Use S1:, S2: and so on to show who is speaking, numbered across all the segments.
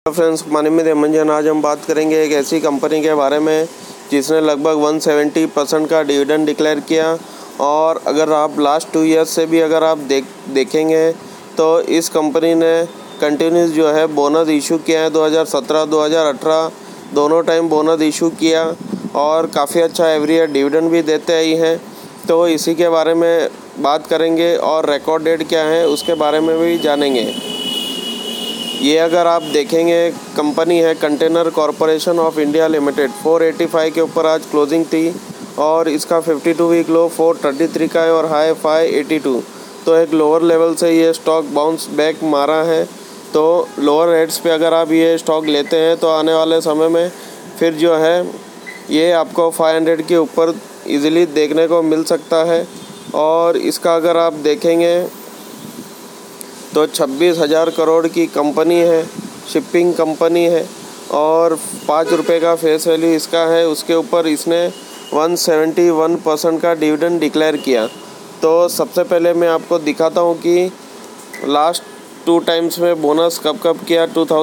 S1: Friends, मानी में मंजन आज हम बात करेंगे एक ऐसी कंपनी के बारे में जिसने लगभग 170% का डिविडेंड डिक्लेयर किया। और अगर आप लास्ट 2 ईयर्स से भी अगर आप देखेंगे तो इस कंपनी ने कंटिन्यूस जो है बोनस इशू किया है। 2017 2018 दोनों टाइम बोनस इशू किया और काफ़ी अच्छा एवरी ईयर डिविडेंड भी देते आई हैं। तो इसी के बारे में बात करेंगे और रिकॉर्ड डेट क्या है उसके बारे में भी जानेंगे। ये अगर आप देखेंगे कंपनी है container corporation of India limited. 485 के ऊपर आज क्लोजिंग थी और इसका 52 वीक लो 433 का है और हाई 582। तो एक लोअर लेवल से ये स्टॉक बाउंस बैक मारा है। तो लोअर रेट्स पे अगर आप ये स्टॉक लेते हैं तो आने वाले समय में फिर जो है ये आपको 500 के ऊपर इजीली देखने को मिल सकता है। और इसका अगर आप देखेंगे तो 26,000 करोड़ की कंपनी है, शिपिंग कंपनी है और 5 रुपये का फेस वैल्यू इसका है। उसके ऊपर इसने 171% का डिविडेंड डिक्लेयर किया। तो सबसे पहले मैं आपको दिखाता हूँ कि लास्ट 2 टाइम्स में बोनस कब कब किया।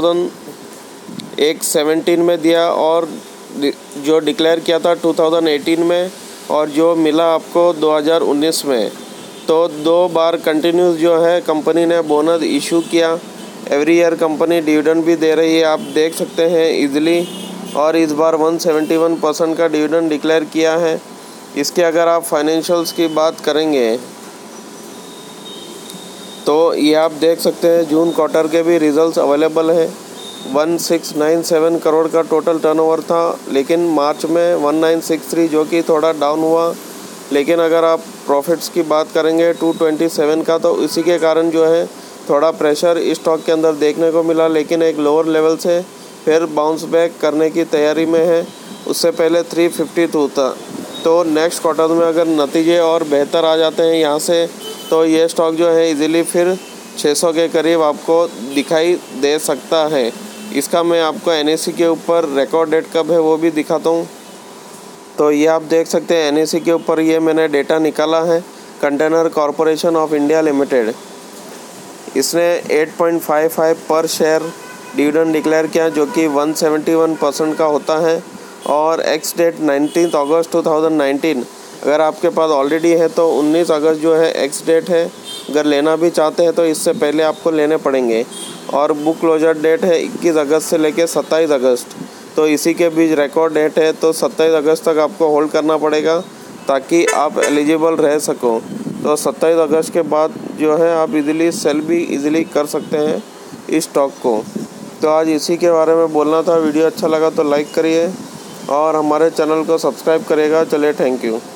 S1: 2017 में दिया और जो डिक्लेयर किया था 2018 में और जो मिला आपको 2019 में। तो 2 बार कंटिन्यूस जो है कंपनी ने बोनस इशू किया। एवरी ईयर कंपनी डिविडेंड भी दे रही है, आप देख सकते हैं इजीली। और इस बार 171% का डिविडेंड डिक्लेयर किया है। इसके अगर आप फाइनेंशियल्स की बात करेंगे तो ये आप देख सकते हैं जून क्वार्टर के भी रिजल्ट्स अवेलेबल हैं। 1697 करोड़ का टोटल टर्नओवर था, लेकिन मार्च में 1963 जो कि थोड़ा डाउन हुआ। लेकिन अगर आप प्रॉफिट्स की बात करेंगे 227 का, तो इसी के कारण जो है थोड़ा प्रेशर इस स्टॉक के अंदर देखने को मिला। लेकिन एक लोअर लेवल से फिर बाउंस बैक करने की तैयारी में है। उससे पहले 352 था। तो नेक्स्ट क्वार्टर में अगर नतीजे और बेहतर आ जाते हैं यहाँ से तो ये स्टॉक जो है इजीली फिर 600 के करीब आपको दिखाई दे सकता है। इसका मैं आपको NSE के ऊपर रिकॉर्ड डेट कब है वो भी दिखाता हूँ। तो ये आप देख सकते हैं NSE के ऊपर ये मैंने डेटा निकाला है। Container corporation of India limited, इसने 8.55 पर शेयर डिविडेंड डिक्लेयर किया जो कि 171% का होता है। और एक्स डेट 19 अगस्त 2019। अगर आपके पास ऑलरेडी है तो 19 अगस्त जो है एक्स डेट है। अगर लेना भी चाहते हैं तो इससे पहले आपको लेने पड़ेंगे। और बुक क्लोजर डेट है 21 अगस्त से लेकर 27 अगस्त। तो इसी के बीच रिकॉर्ड डेट है। तो 27 अगस्त तक आपको होल्ड करना पड़ेगा ताकि आप एलिजिबल रह सको। तो 27 अगस्त के बाद जो है आप इजीली सेल भी इजीली कर सकते हैं इस स्टॉक को। तो आज इसी के बारे में बोलना था। वीडियो अच्छा लगा तो लाइक करिए और हमारे चैनल को सब्सक्राइब करिएगा। चलिए, थैंक यू।